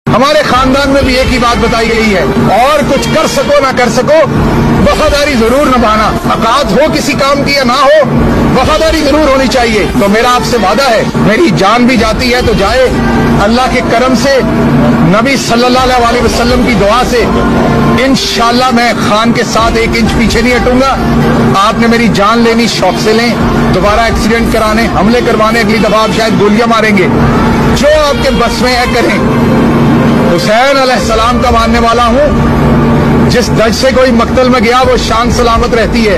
हमारे खानदान में भी एक ही बात बताई गई है, और कुछ कर सको ना कर सको, वफादारी जरूर निभाना। औकात हो किसी काम की या ना हो, वफादारी जरूर होनी चाहिए। तो मेरा आपसे वादा है, मेरी जान भी जाती है तो जाए, अल्लाह के करम से, नबी सल्लल्लाहु अलैहि वसल्लम की दुआ से इंशाअल्लाह मैं खान के साथ 1 इंच पीछे नहीं हटूंगा। आपने मेरी जान लेनी, शौक से लें। दोबारा एक्सीडेंट कराने, हमले करवाने, अगली दफा आप शायद गोलियां मारेंगे, जो आपके बस में है करें। हुसैन अलैहिस्सलाम का मानने वाला हूं। जिस दज से कोई मक्तल में गया वो शान सलामत रहती है।